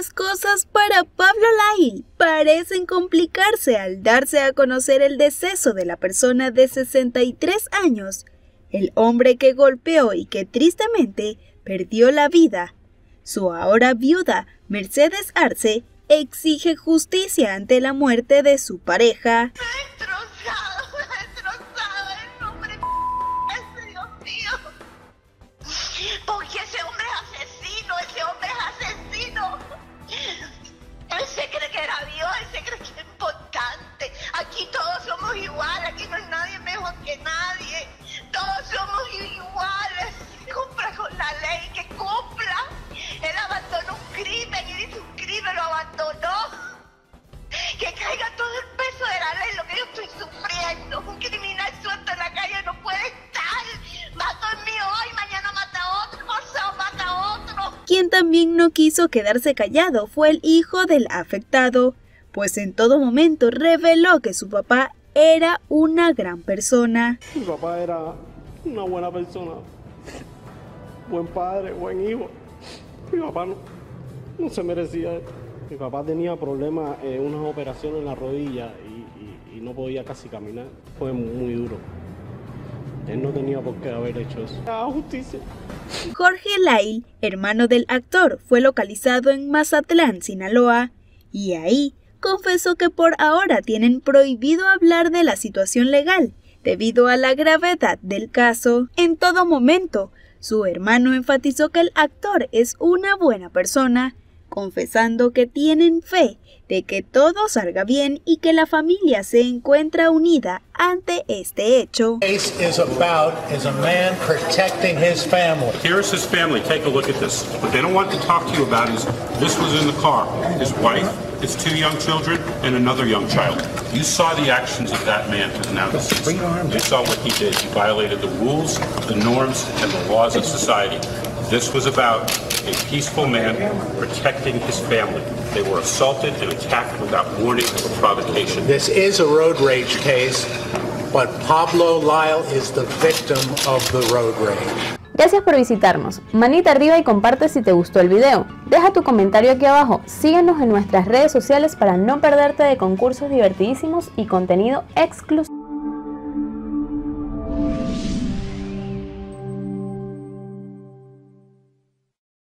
Las cosas para Pablo Lyle parecen complicarse al darse a conocer el deceso de la persona de 63 años, el hombre que golpeó y que tristemente perdió la vida. Su ahora viuda, Mercedes Arce, exige justicia ante la muerte de su pareja. El hombre ese, Dios mío. Porque ese hombre es asesino, Él se cree que era Dios, él se cree que es importante. Aquí todos somos iguales, aquí no hay nadie mejor que nadie. Todos somos iguales. Cumpla con la ley, que cumpla. Él abandonó un crimen y dice un crimen, lo abandonó. Que caiga todo el peso de la ley, lo que yo estoy sufriendo. Un criminal suelto en la calle no puede estar. Mató el mío hoy, mañana mata a otro, pasado mata a otro. Quien también no quiso quedarse callado fue el hijo del afectado, pues en todo momento reveló que su papá era una gran persona. Mi papá era una buena persona, buen padre, buen hijo. Mi papá no se merecía esto. Mi papá tenía problemas, unas operaciones en la rodilla y no podía casi caminar. Fue muy duro. Él no tenía por qué haber hecho eso. Justicia. Jorge Lyle, hermano del actor, fue localizado en Mazatlán, Sinaloa, y ahí confesó que por ahora tienen prohibido hablar de la situación legal debido a la gravedad del caso. En todo momento, su hermano enfatizó que el actor es una buena persona, confesando que tienen fe de que todo salga bien y que la familia se encuentra unida ante este hecho. Case is about is a man protecting his family. Here's his family. Take a look at this. What they don't want to talk to you about is this was in the car. His wife, his 2 young children, and another young child. You saw the actions of that man who's now deceased. You saw what he did. He violated the rules, the norms, and the laws of society. This was about a peaceful man protecting his family. They were assaulted and attacked without warning or provocation. This is a road rage case, but Pablo Lyle is the victim of the road rage. Gracias por visitarnos. Manita arriba y comparte si te gustó el video. Deja tu comentario aquí abajo. Síguenos en nuestras redes sociales para no perderte de concursos divertidísimos y contenido exclusivo.